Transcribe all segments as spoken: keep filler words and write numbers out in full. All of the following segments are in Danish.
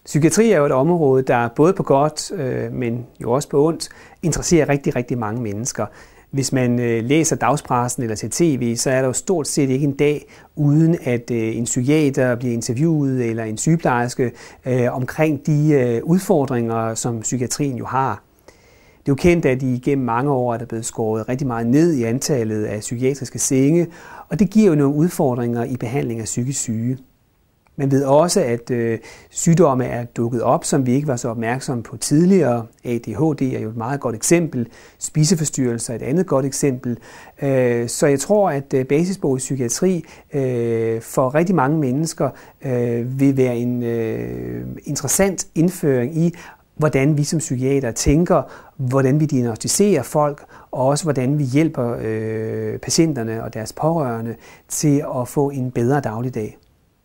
Psykiatri er jo et område, der både på godt, øh, men jo også på ondt, interesserer rigtig, rigtig mange mennesker. Hvis man øh, læser dagspressen eller ser tv, så er der jo stort set ikke en dag, uden at øh, en psykiater bliver interviewet eller en sygeplejerske øh, omkring de øh, udfordringer, som psykiatrien jo har. Det er jo kendt, at i gennem mange år er der blevet skåret rigtig meget ned i antallet af psykiatriske senge, og det giver jo nogle udfordringer i behandling af psykisk syge. Man ved også, at øh, sygdomme er dukket op, som vi ikke var så opmærksomme på tidligere. A D H D er jo et meget godt eksempel. Spiseforstyrrelser er et andet godt eksempel. Øh, så jeg tror, at øh, basisbog i psykiatri øh, for rigtig mange mennesker øh, vil være en øh, interessant indføring i, hvordan vi som psykiater tænker, hvordan vi diagnostiserer folk, og også hvordan vi hjælper øh, patienterne og deres pårørende til at få en bedre dagligdag.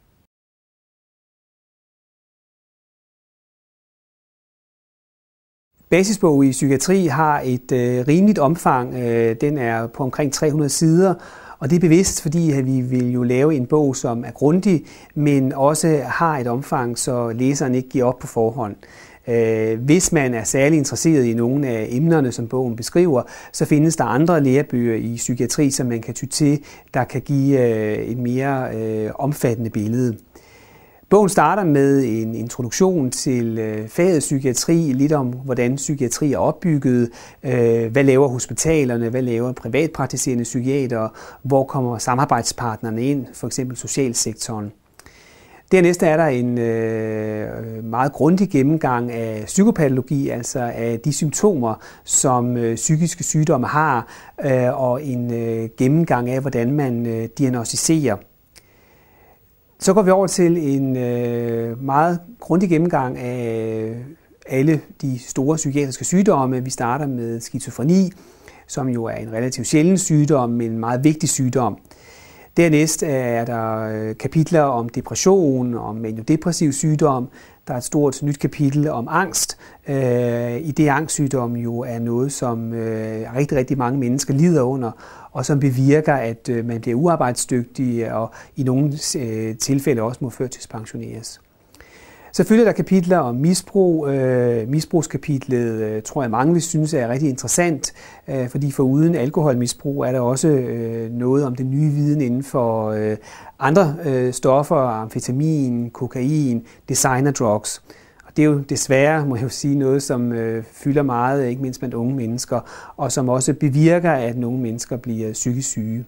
Basisbog i psykiatri har et øh, rimeligt omfang. Øh, den er på omkring tre hundrede sider, og det er bevidst, fordi at vi vil jo lave en bog, som er grundig, men også har et omfang, så læseren ikke giver op på forhånd. Øh, hvis man er særlig interesseret i nogle af emnerne, som bogen beskriver, så findes der andre lærebøger i psykiatri, som man kan ty til, der kan give øh, et mere øh, omfattende billede. Bogen starter med en introduktion til øh, faget psykiatri, lidt om hvordan psykiatri er opbygget, øh, hvad laver hospitalerne, hvad laver privatpraktiserende psykiatere, hvor kommer samarbejdspartnerne ind, for eksempel socialsektoren. Dernæst er der en øh, meget grundig gennemgang af psykopatologi, altså af de symptomer, som øh, psykiske sygdomme har, øh, og en øh, gennemgang af, hvordan man øh, diagnostiserer. Så går vi over til en øh, meget grundig gennemgang af alle de store psykiatriske sygdomme. Vi starter med skizofreni, som jo er en relativt sjælden sygdom, men en meget vigtig sygdom. Dernæst er der kapitler om depression, om maniodepressiv sygdom. Der er et stort nyt kapitel om angst, øh, i det angstsygdom jo er noget, som øh, rigtig, rigtig mange mennesker lider under, og som bevirker, at øh, man bliver uarbejdsdygtig og i nogle øh, tilfælde også må førtidspensioneres. Selvfølgelig er der kapitler om misbrug. Øh, misbrugskapitlet øh, tror jeg mange vil synes er rigtig interessant, øh, fordi foruden alkoholmisbrug er der også øh, noget om den nye viden inden for øh, andre øh, stoffer, amfetamin, kokain, designer drugs. Og det er jo desværre, må jeg jo sige, noget, som øh, fylder meget, ikke mindst blandt unge mennesker, og som også bevirker, at nogle mennesker bliver psykisk syge.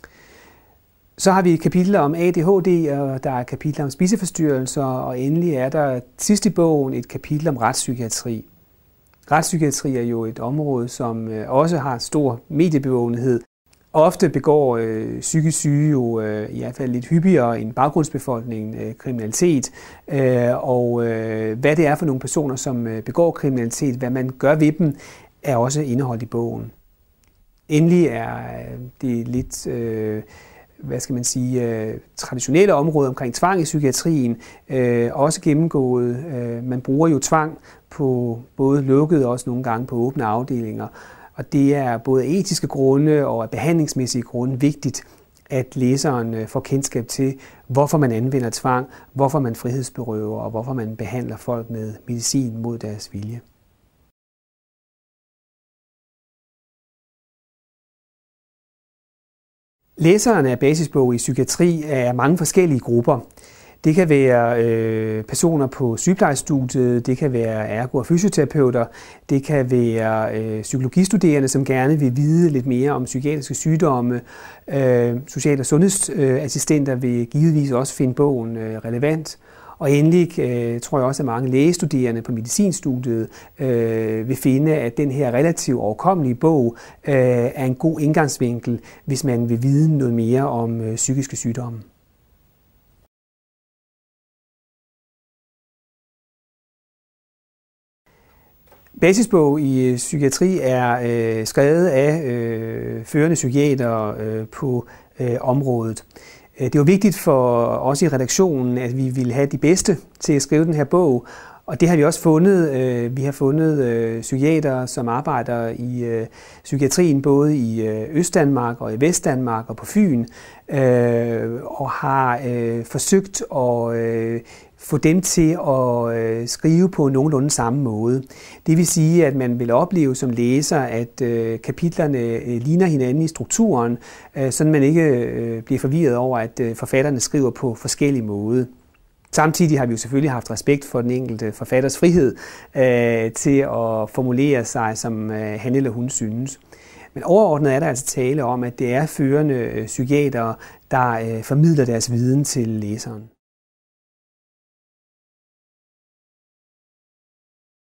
Så har vi kapitler om A D H D, og der er kapitler om spiseforstyrrelser, og endelig er der sidst i bogen et kapitel om retspsykiatri. Retspsykiatri er jo et område, som også har stor mediebevågenhed. Ofte begår øh, psykisk syge jo øh, i hvert fald lidt hyppigere end baggrundsbefolkningen øh, kriminalitet, øh, og øh, hvad det er for nogle personer, som øh, begår kriminalitet, hvad man gør ved dem, er også indeholdt i bogen. Endelig er det lidt øh, hvad skal man sige, øh, traditionelle områder omkring tvang i psykiatrien, øh, også gennemgået. Øh, man bruger jo tvang på både lukkede og også nogle gange på åbne afdelinger. Og det er både af etiske grunde og af behandlingsmæssige grunde vigtigt, at læseren får kendskab til, hvorfor man anvender tvang, hvorfor man frihedsberøver og hvorfor man behandler folk med medicin mod deres vilje. Læserne af basisbog i psykiatri er mange forskellige grupper. Det kan være øh, personer på sygeplejestudiet, det kan være ergo- og fysioterapeuter, det kan være øh, psykologistuderende, som gerne vil vide lidt mere om psykiatriske sygdomme. Øh, social- og sundhedsassistenter vil givetvis også finde bogen øh, relevant. Og endelig øh, tror jeg også, at mange lægestuderende på medicinstudiet øh, vil finde, at den her relativt overkommelige bog øh, er en god indgangsvinkel, hvis man vil vide noget mere om øh, psykiske sygdomme. Basisbog i psykiatri er øh, skrevet af øh, førende psykiatere øh, på øh, området. Det var vigtigt for os i redaktionen, at vi ville have de bedste til at skrive den her bog, Og det har vi også fundet. Vi har fundet psykiatere, som arbejder i psykiatrien både i Østdanmark og i Vestdanmark og på Fyn, og har forsøgt at få dem til at skrive på nogenlunde samme måde. Det vil sige, at man vil opleve som læser, at kapitlerne ligner hinanden i strukturen, så man ikke bliver forvirret over, at forfatterne skriver på forskellige måder. Samtidig har vi jo selvfølgelig haft respekt for den enkelte forfatters frihed øh, til at formulere sig, som øh, han eller hun synes. Men overordnet er der altså tale om, at det er førende øh, psykiatere, der øh, formidler deres viden til læseren.